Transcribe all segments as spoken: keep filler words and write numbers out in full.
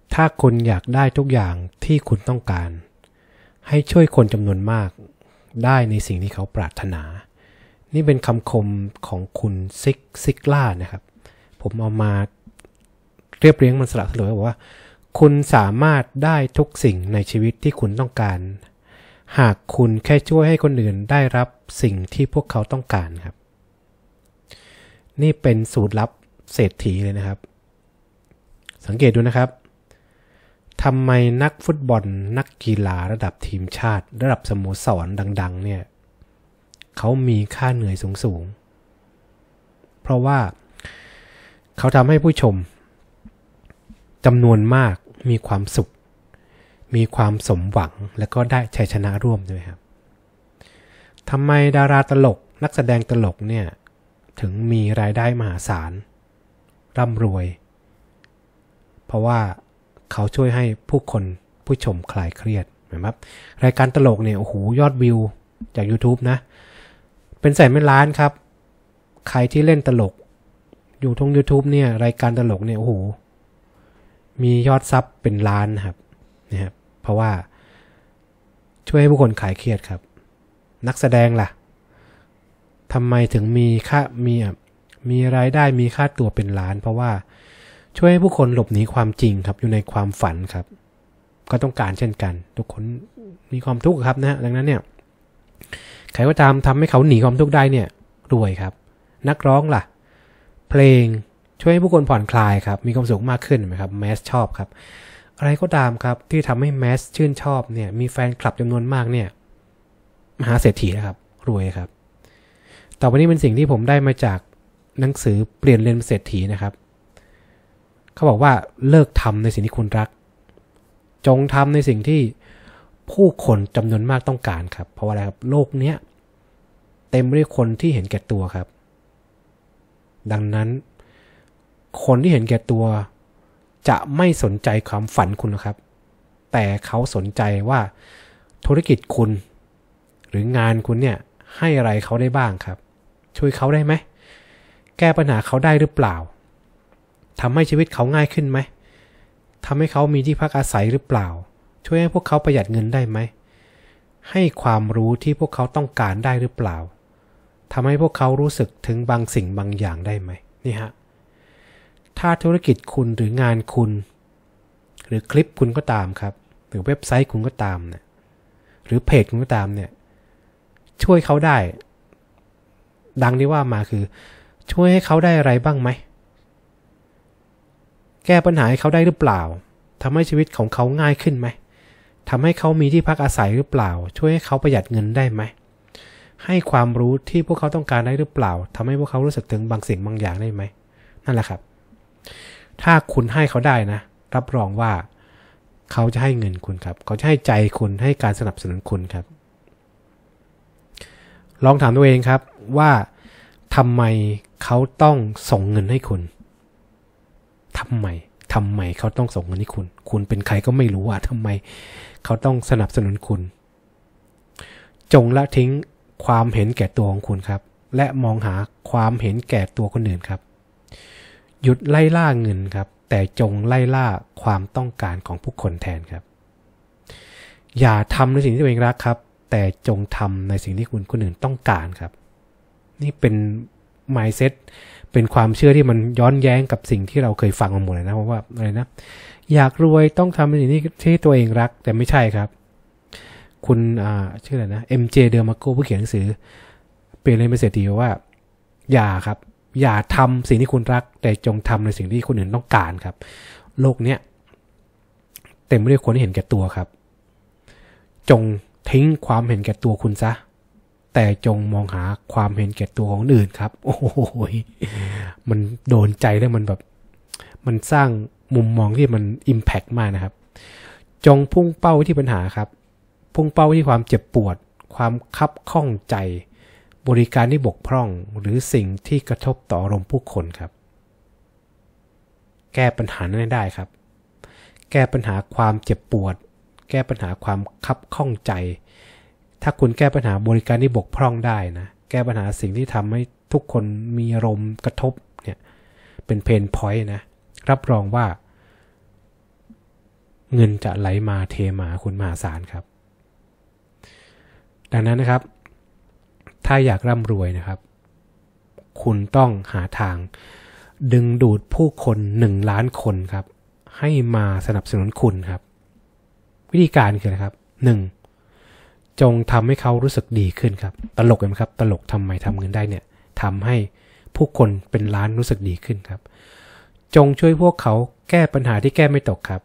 ถ้าคุณอยากได้ทุกอย่างที่คุณต้องการให้ช่วยคนจำนวนมากได้ในสิ่งที่เขาปรารถนานี่เป็นคำคมของคุณซิกซิกล่านะครับผมเอามาเรียบเรียงมันสลับสลวยบอกว่าคุณสามารถได้ทุกสิ่งในชีวิตที่คุณต้องการหากคุณแค่ช่วยให้คนอื่นได้รับสิ่งที่พวกเขาต้องการครับนี่เป็นสูตรลับเศรษฐีเลยนะครับสังเกตดูนะครับทำไมนักฟุตบอลนักกีฬาระดับทีมชาติระดับสโมสรดังๆเนี่ยเขามีค่าเหนื่อยสูงๆเพราะว่าเขาทำให้ผู้ชมจำนวนมากมีความสุขมีความสมหวังและก็ได้ชัยชนะร่วมด้วยครับทำไมดาราตลกนักแสดงตลกเนี่ยถึงมีรายได้มหาศาลร่ำรวยเพราะว่าเขาช่วยให้ผู้คนผู้ชมคลายเครียดนะครับรายการตลกเนี่ยโอ้โหยอดวิวจาก YouTube นะเป็นแสนเป็นล้านครับใครที่เล่นตลกอยู่ทง YouTube เนี่ยรายการตลกเนี่ยโอ้โหมียอดซับเป็นล้านนะครับนะครับเพราะว่าช่วยให้ผู้คนคลายเครียดครับนักแสดงล่ะทำไมถึงมีค่ามีมีรายได้มีค่าตัวเป็นล้านเพราะว่าช่วยให้ผู้คนหลบหนีความจริงครับอยู่ในความฝันครับก็ต้องการเช่นกันทุกคนมีความทุกข์ครับนะดังนั้นเนี่ยใครก็ตามทำให้เขาหนีความทุกข์ได้เนี่ยรวยครับนักร้องล่ะเพลงช่วยให้ผู้คนผ่อนคลายครับมีความสุขมากขึ้นไหมครับแมสชอบครับอะไรก็ตามครับที่ทำให้แมสชื่นชอบเนี่ยมีแฟนคลับจำนวนมากเนี่ยมหาเศรษฐีนะครับรวยครับต่อไปนี้เป็นสิ่งที่ผมได้มาจากหนังสือเปลี่ยนเลนเป็นเศรษฐีนะครับเขาบอกว่าเลิกทำในสิ่งที่คุณรักจงทำในสิ่งที่ผู้คนจำนวนมากต้องการครับเพราะว่าอะไรครับโลกเนี้ยเต็มไปด้วยคนที่เห็นแก่ตัวครับดังนั้นคนที่เห็นแก่ตัวจะไม่สนใจความฝันคุณนะครับแต่เขาสนใจว่าธุรกิจคุณหรืองานคุณเนี่ยให้อะไรเขาได้บ้างครับช่วยเขาได้ไหมแก้ปัญหาเขาได้หรือเปล่าทำให้ชีวิตเขาง่ายขึ้นไหมทำให้เขามีที่พักอาศัยหรือเปล่าช่วยให้พวกเขาประหยัดเงินได้ไหมให้ความรู้ที่พวกเขาต้องการได้หรือเปล่าทำให้พวกเขารู้สึกถึงบางสิ่งบางอย่างได้ไหมนี่ฮะถ้าธุรกิจคุณหรืองานคุณหรือคลิปคุณก็ตามครับหรือเว็บไซต์คุณก็ตามเนี่ยหรือเพจคุณก็ตามเนี่ยช่วยเขาได้ดังที่ว่ามาคือช่วยให้เขาได้อะไรบ้างไหมแก้ปัญหาให้เขาได้หรือเปล่าทำให้ชีวิตของเขาง่ายขึ้นไหมทำให้เขามีที่พักอาศัยหรือเปล่าช่วยให้เขาประหยัดเงินได้ไหมให้ความรู้ที่พวกเขาต้องการได้หรือเปล่าทำให้พวกเขารู้สึกถึงบางสิ่งบางอย่างได้ไหมนั่นแหละครับถ้าคุณให้เขาได้นะรับรองว่าเขาจะให้เงินคุณครับเขาจะให้ใจคุณให้การสนับสนุนคุณครับลองถามตัวเองครับว่าทำไมเขาต้องส่งเงินให้คุณทำไมทำไมเขาต้องส่งเงินให้คุณคุณเป็นใครก็ไม่รู้ว่าทำไมเขาต้องสนับสนุนคุณจงละทิ้งความเห็นแก่ตัวของคุณครับและมองหาความเห็นแก่ตัวคนอื่นครับหยุดไล่ล่าเงินครับแต่จงไล่ล่าความต้องการของผู้คนแทนครับอย่าทำในสิ่งที่ตัวเองรักครับแต่จงทำในสิ่งที่คุณคนอื่นต้องการครับนี่เป็น mindset เป็นความเชื่อที่มันย้อนแย้งกับสิ่งที่เราเคยฟังมาหมดเลยนะเพราะว่าอะไรนะอยากรวยต้องทำในสิ่งที่ตัวเองรักแต่ไม่ใช่ครับคุณอ่าชื่ออะไรนะ เอ็ม เจ เดอร์มาโกผู้เขียนหนังสือเปลี่ยนเลนเป็นเศรษฐีว่าอย่าครับอย่าทำสิ่งที่คุณรักแต่จงทำในสิ่งที่คนอื่นต้องการครับโลกเนี้ยเต็มไปด้วยคนที่เห็นแก่ตัวครับจงทิ้งความเห็นแก่ตัวคุณซะแต่จงมองหาความเห็นแก่ตัวของคนอื่นครับโอ้โหมันโดนใจแล้วมันแบบมันสร้างมุมมองที่มัน impact มากนะครับจงพุ่งเป้าที่ปัญหาครับพุ่งเป้าที่ความเจ็บปวดความคับข้องใจบริการที่บกพร่องหรือสิ่งที่กระทบต่ออารมณ์ผู้คนครับแก้ปัญหานั้นได้ครับแก้ปัญหาความเจ็บปวดแก้ปัญหาความคับข้องใจถ้าคุณแก้ปัญหาบริการที่บกพร่องได้นะแก้ปัญหาสิ่งที่ทำให้ทุกคนมีอารมณ์กระทบเนี่ยเป็นเพนพอยต์นะรับรองว่าเงินจะไหลมาเทมาคุณมหาศาลครับดังนั้นนะครับถ้าอยากร่ำรวยนะครับคุณต้องหาทางดึงดูดผู้คนหนึ่งล้านคนครับให้มาสนับสนุนคุณครับวิธีการคืออะไรครับหนึ่งจงทำให้เขารู้สึกดีขึ้นครับตลกไหมครับตลกทำไมทำเงินได้เนี่ยทำให้ผู้คนเป็นล้านรู้สึกดีขึ้นครับจงช่วยพวกเขาแก้ปัญหาที่แก้ไม่ตกครับ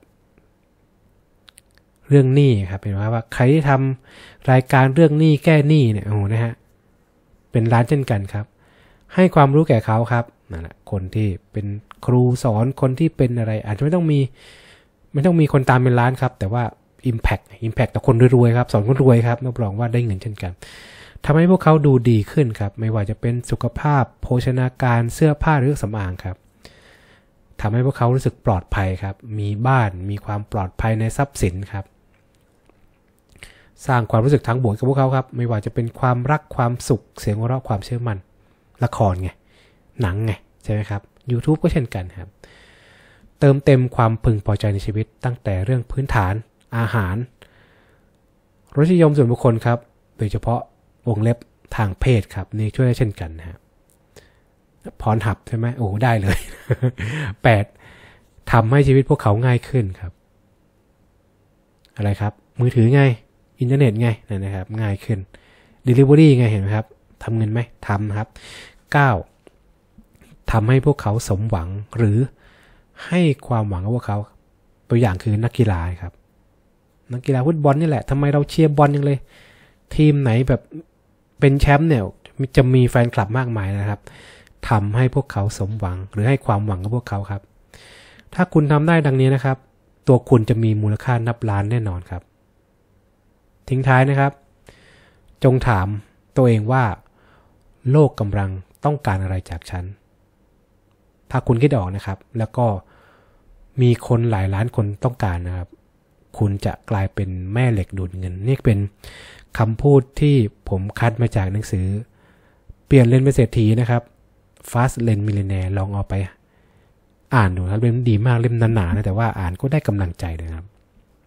เรื่องหนี้ครับเห็นไหมว่าใครที่ทำรายการเรื่องหนี้แก้หนี้เนี่ยโอ้โหนะฮะเป็นล้านเช่นกันครับให้ความรู้แก่เขาครับนั่นแหละคนที่เป็นครูสอนคนที่เป็นอะไรอาจจะไม่ต้องมีไม่ต้องมีคนตามเป็นล้านครับแต่ว่า Impact Impact ต่อคนรวยๆครับสอนคนรวยครับรับรองว่าได้เงินเช่นกันทำให้พวกเขาดูดีขึ้นครับไม่ว่าจะเป็นสุขภาพโภชนาการเสื้อผ้าหรือเครื่องสำอางครับทำให้พวกเขารู้สึกปลอดภัยครับมีบ้านมีความปลอดภัยในทรัพย์สินครับสร้างความรู้สึกทางบวกกับพวกเขาครับไม่ว่าจะเป็นความรักความสุขเสียงหัวเราะความเชื่อมั่นละครไงหนังไงใช่ไหมครับ YouTube ก็เช่นกันครับเติมเต็มความพึงพอใจในชีวิตตั้งแต่เรื่องพื้นฐานอาหารรสนิยมส่วนบุคคลครับโดยเฉพาะวงเล็บทางเพศครับนี่ช่วยได้เช่นกันนะครับพรหับใช่ไหมโอ้ได้เลย แปดทำให้ชีวิตพวกเขาง่ายขึ้นครับอะไรครับมือถือไงอินเทอร์เน็ตไงนั่นนะครับง่ายขึ้น Delivery ไงเห็นไหมครับทำเงินไหมทำครับเก้าทำให้พวกเขาสมหวังหรือให้ความหวังกับพวกเขาตัวอย่างคือนักกีฬาครับนักกีฬาฟุตบอลนี่แหละทำไมเราเชียร์บอลยังเลยทีมไหนแบบเป็นแชมป์เนี่ยจะมีแฟนคลับมากมายนะครับทำให้พวกเขาสมหวังหรือให้ความหวังกับพวกเขาครับถ้าคุณทำได้ดังนี้นะครับตัวคุณจะมีมูลค่านับล้านแน่นอนครับทิ้งท้ายนะครับจงถามตัวเองว่าโลกกำลังต้องการอะไรจากฉันถ้าคุณคิดออกนะครับแล้วก็มีคนหลายล้านคนต้องการนะครับคุณจะกลายเป็นแม่เหล็กดูดเงินนี่เป็นคำพูดที่ผมคัดมาจากหนังสือเปลี่ยนเลนเป็นเศรษฐีนะครับ Fast Lane Millionaire ลองเอาไปอ่านดูครับเล่มดีมากเล่มหนาๆนะแต่ว่าอ่านก็ได้กำลังใจเลยครับ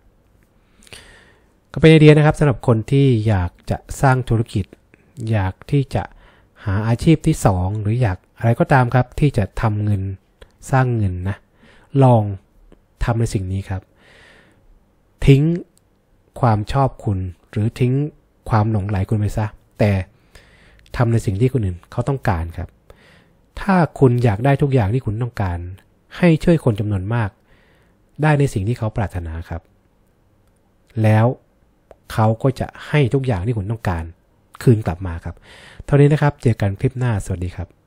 ก็เป็นไอเดียนะครับสำหรับคนที่อยากจะสร้างธุรกิจอยากที่จะหาอาชีพที่สองหรืออยากอะไรก็ตามครับที่จะทำเงินสร้างเงินนะลองทำในสิ่งนี้ครับทิ้งความชอบคุณหรือทิ้งความหลงไหลคุณไปซะแต่ทำในสิ่งที่คนอื่นเขาต้องการครับถ้าคุณอยากได้ทุกอย่างที่คุณต้องการให้ช่วยคนจำนวนมากได้ในสิ่งที่เขาปรารถนาครับแล้วเขาก็จะให้ทุกอย่างที่คุณต้องการคืนกลับมาครับเท่านี้นะครับเจอกันคลิปหน้าสวัสดีครับ